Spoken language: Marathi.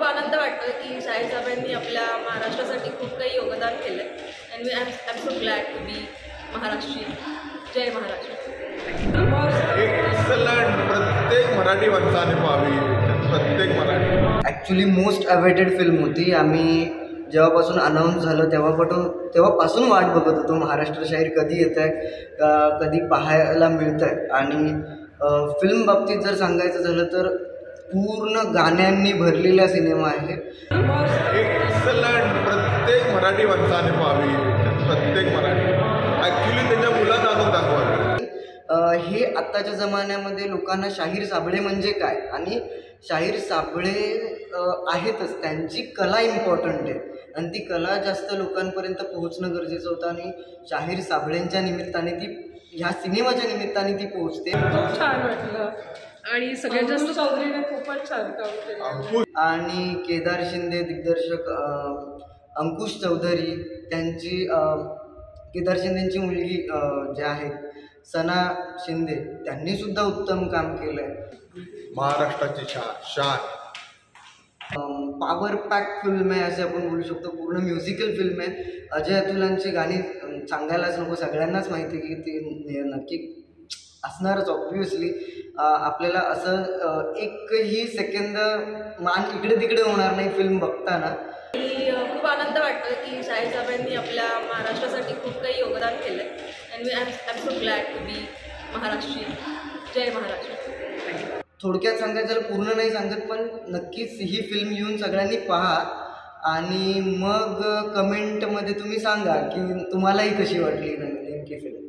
आनंद वाटतो की शाहीर साहेबांनी आपल्या महाराष्ट्रासाठी खूप काही योगदान केलं आहे. And I am so glad to be Maharashtrian. जय महाराष्ट्र. एक्सलंट. प्रत्येक मराठी माणसाने पाहावी. प्रत्येक Marathi. Actually most awaited film होती. आम्ही जेव्हापासून अनाऊन्स झालं तेव्हापासून वाट बघत होतो महाराष्ट्र शाहीर कधी येत आहे, कधी पाहायला मिळतं आहे. आणि फिल्म बाबतीत जर सांगायचं झालं तर पूर्ण गाण्यांनी भरलेला सिनेमा आहे. एक्सलंट. प्रत्येक मराठी माणसाने पाहावी. प्रत्येक मराठी. ॲक्च्युली त्याच्या मुलांना आणून दाखवावी. हे आत्ताच्या जमान्यामध्ये लोकांना शाहीर साबळे म्हणजे काय आणि शाहीर साबळे आहेतच, त्यांची कला इम्पॉर्टंट आहे आणि ती कला जास्त लोकांपर्यंत पोहोचणं गरजेचं होतं. आणि शाहीर साबळेंच्या निमित्ताने ती, ह्या सिनेमाच्या निमित्ताने ती पोहोचते. खूप छान वाटलं आणि सगळ्यात जास्त चौधरीने खूपच छान काम केलं. आणि केदार शिंदे दिग्दर्शक अंकुश चौधरी, त्यांची केदार शिंदेंची मुलगी ज्या आहेत सना शिंदे, त्यांनी सुद्धा उत्तम काम केलं आहे. महाराष्ट्राची शान. पॉवर पॅक फिल्म आहे असे आपण बोलू शकतो. पूर्ण म्युझिकल फिल्म आहे. अजय अतुलांची गाणी सांगायलाच नको, सगळ्यांनाच माहिती आहे की ते नक्की असणारच. ऑब्व्हियसली आपल्याला असं एकही सेकंद मान इकडे तिकडे होणार नाही फिल्म बघताना. खूप आनंद वाटतो की शाहीर साहेबांनी आपल्या महाराष्ट्रासाठी खूप काही योगदान केलं आहे. And I am so glad to be Maharashtrian. जय महाराष्ट्र. थोडक्यात सांगायचं तर पूर्ण नाही सांगत, पण नक्कीच ही फिल्म येऊन सगळ्यांनी पहा आणि मग कमेंटमध्ये तुम्ही सांगा की तुम्हालाही कशी वाटली नेमकी फिल्म.